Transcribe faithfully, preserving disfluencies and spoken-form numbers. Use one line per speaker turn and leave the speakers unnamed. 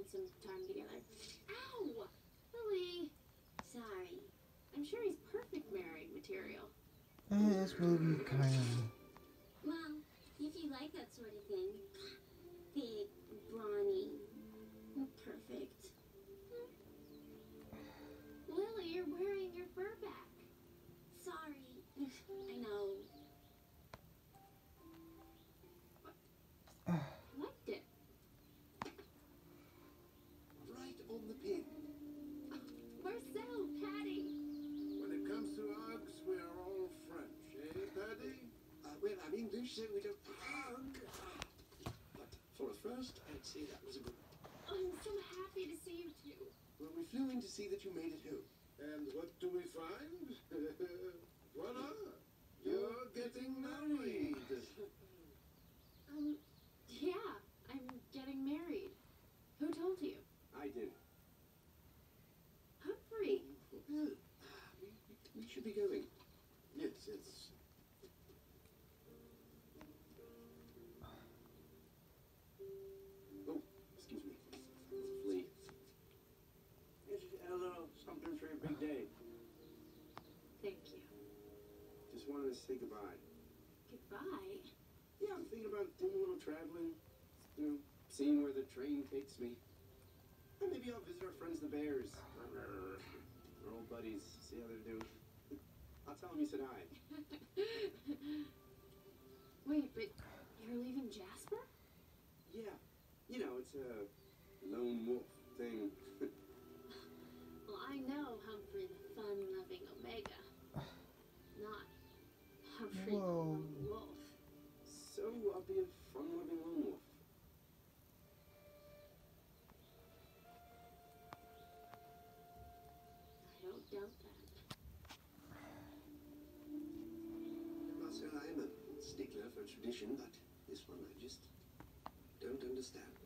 spend some time together. Ow! Lily! Sorry. I'm sure he's perfect married material.
Eh, this movie kind of...
Well, if you like that sort of thing. Big, brawny, perfect. Lily, you're wearing your fur back. Sorry. I know. I liked it.
Right on the pin.
Marcel, Patty.
When it comes to Uggs, we are all French, eh, Paddy? Uh, well, I'm English, so we don't hug. But for a first, I'd say that was a good one.
I'm so happy to see you two.
Well, we flew in to see that you made it home. And what do we find? Voila! You're getting married.
Um, yeah, I'm getting married. Who told you?
I did.
Humphrey.
Well, we, we should be going. Yes, yes. Oh, excuse me. It's a flea. It's a little something for your big day.
Thank you.
Just wanted to say goodbye.
Goodbye.
Yeah, I'm thinking about doing a little traveling. You know, seeing where the train takes me. And maybe I'll visit our friends the bears. Our old buddies, see how they're doing. I'll tell them you said hi.
Wait, but you're leaving Jasper?
Yeah, you know, it's a lone wolf thing.
Well, I know Humphrey the fun-loving Omega. Not Humphrey the
Whoa.
lone wolf.
So I'll be a fun-loving lone wolf.
I don't doubt that.
Marcel, I'm a stickler for tradition, but this one I just don't understand.